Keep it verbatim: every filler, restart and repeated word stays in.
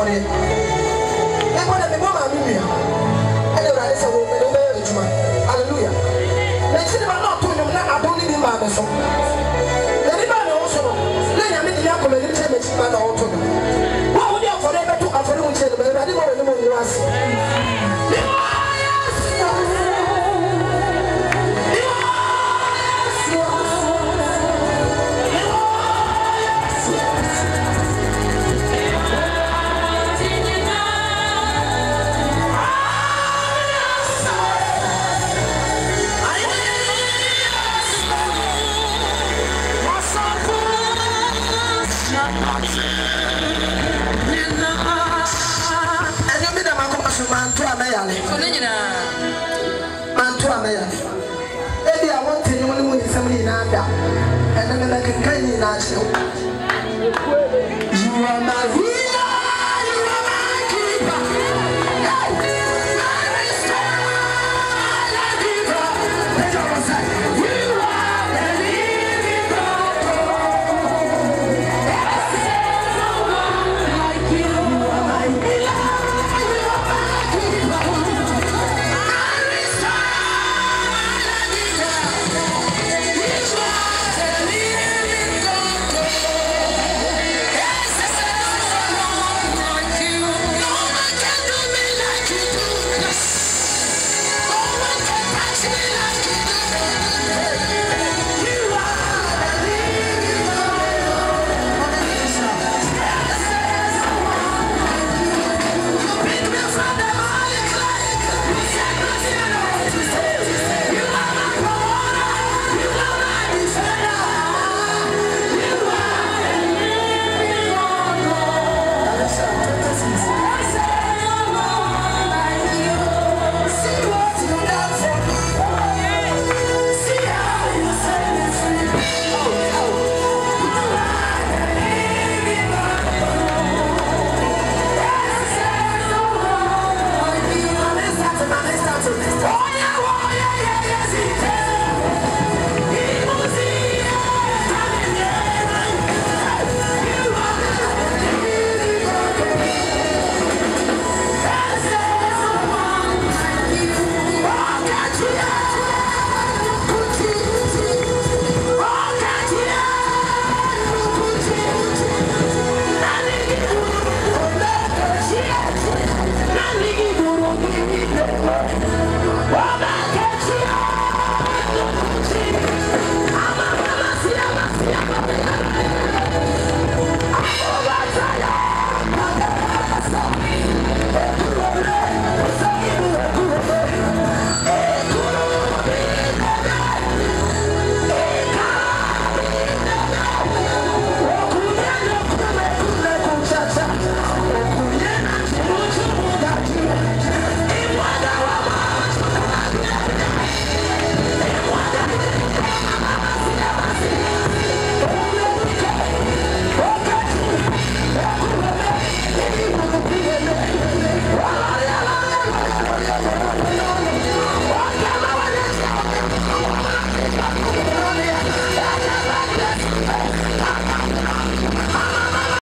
for it. That's what the mama knew. And the right so hallelujah. Let's see about not to them. I don't need my vessel. Anybody also, let me be a community man auto. What would you for them to offer them? I didn't want to know you ask. Mantua Mayale. Mantua Mayale. Eddie, I want to know when somebody in Ada, and then I can carry you national. You are my healer, you are my keeper. My restorer, my keeper. Let us say, you are the living God. There's no one like you. You are my healer.